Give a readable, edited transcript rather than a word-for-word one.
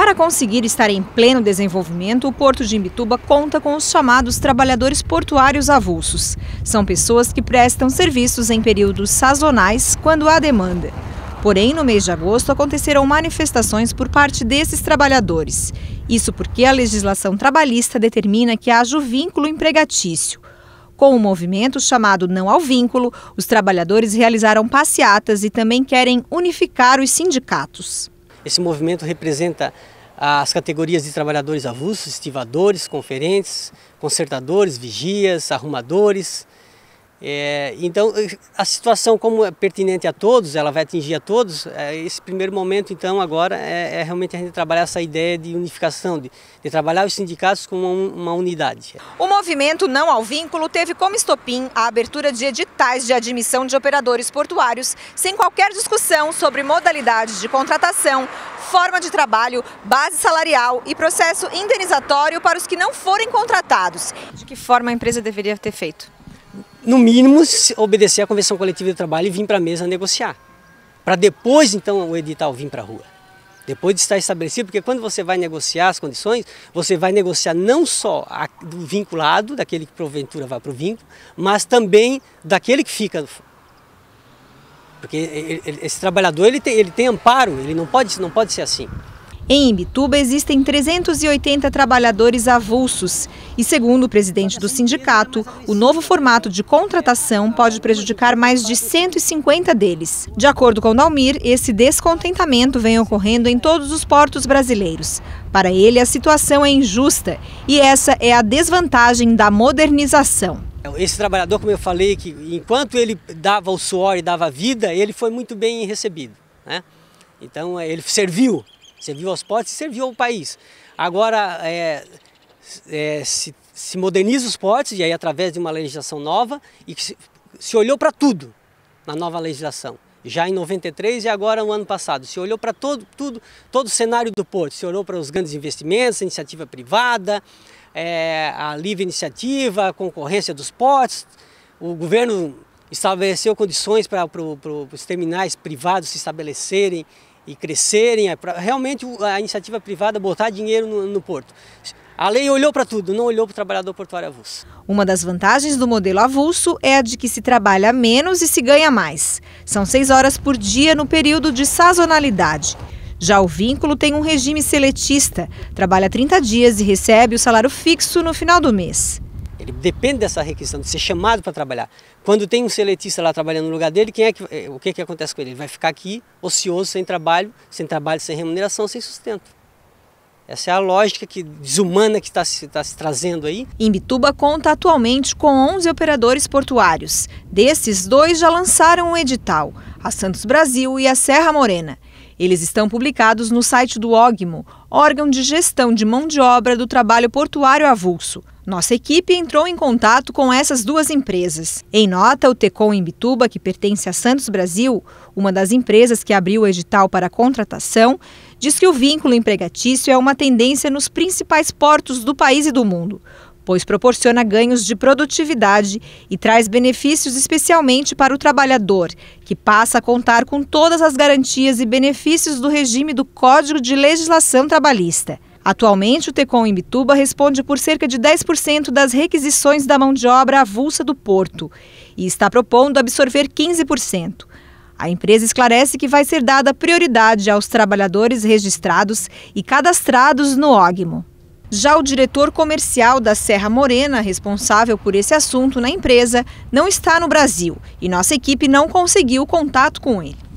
Para conseguir estar em pleno desenvolvimento, o Porto de Imbituba conta com os chamados trabalhadores portuários avulsos. São pessoas que prestam serviços em períodos sazonais, quando há demanda. Porém, no mês de agosto, aconteceram manifestações por parte desses trabalhadores. Isso porque a legislação trabalhista determina que haja o vínculo empregatício. Com o movimento chamado Não ao Vínculo, os trabalhadores realizaram passeatas e também querem unificar os sindicatos. Esse movimento representa as categorias de trabalhadores avulsos, estivadores, conferentes, consertadores, vigias, arrumadores. Então, a situação, como é pertinente a todos, ela vai atingir a todos. Esse primeiro momento, então, agora é realmente a gente trabalhar essa ideia de unificação, de trabalhar os sindicatos como uma unidade. O movimento Não ao Vínculo teve como estopim a abertura de editais de admissão de operadores portuários, sem qualquer discussão sobre modalidades de contratação, forma de trabalho, base salarial e processo indenizatório para os que não forem contratados. De que forma a empresa deveria ter feito? No mínimo, obedecer à Convenção Coletiva de Trabalho e vir para a mesa negociar. Para depois, então, o edital vir para a rua. Depois de estar estabelecido, porque quando você vai negociar as condições, você vai negociar não só do vinculado, daquele que porventura vai para o vínculo, mas também daquele que fica. Porque esse trabalhador ele tem amparo, ele não pode ser assim. Em Imbituba existem 380 trabalhadores avulsos e, segundo o presidente do sindicato, o novo formato de contratação pode prejudicar mais de 150 deles. De acordo com Dalmir, esse descontentamento vem ocorrendo em todos os portos brasileiros. Para ele, a situação é injusta e essa é a desvantagem da modernização. Esse trabalhador, como eu falei, que enquanto ele dava o suor e dava a vida, ele foi muito bem recebido, né? Então, ele serviu aos portos e serviu ao país. Agora, se moderniza os portos, e aí através de uma legislação nova, e que se olhou para tudo na nova legislação. Já em 93 e agora no ano passado. Se olhou para todo o cenário do porto, se olhou para os grandes investimentos, a iniciativa privada, a livre iniciativa, a concorrência dos portos. O governo estabeleceu condições para os terminais privados se estabelecerem e crescerem, realmente a iniciativa privada botar dinheiro no porto. A lei olhou para tudo, não olhou para o trabalhador portuário avulso. Uma das vantagens do modelo avulso é a de que se trabalha menos e se ganha mais. São 6 horas por dia no período de sazonalidade. Já o vínculo tem um regime seletista, trabalha 30 dias e recebe o salário fixo no final do mês. Ele depende dessa requisição, de ser chamado para trabalhar. Quando tem um seletista lá trabalhando no lugar dele, o que acontece com ele? Ele vai ficar aqui ocioso, sem trabalho, sem remuneração, sem sustento. Essa é a lógica desumana que está se trazendo aí. Imbituba conta atualmente com 11 operadores portuários. Desses, 2 já lançaram um edital, a Santos Brasil e a Serra Morena. Eles estão publicados no site do OGMO, órgão de gestão de mão de obra do trabalho portuário avulso. Nossa equipe entrou em contato com essas 2 empresas. Em nota, o Tecom Imbituba, que pertence a Santos Brasil, uma das empresas que abriu o edital para a contratação, diz que o vínculo empregatício é uma tendência nos principais portos do país e do mundo, pois proporciona ganhos de produtividade e traz benefícios especialmente para o trabalhador, que passa a contar com todas as garantias e benefícios do regime do Código de Legislação Trabalhista. Atualmente, o Tecom Imbituba responde por cerca de 10% das requisições da mão de obra avulsa do porto e está propondo absorver 15%. A empresa esclarece que vai ser dada prioridade aos trabalhadores registrados e cadastrados no OGMO. Já o diretor comercial da Serra Morena, responsável por esse assunto na empresa, não está no Brasil e nossa equipe não conseguiu contato com ele.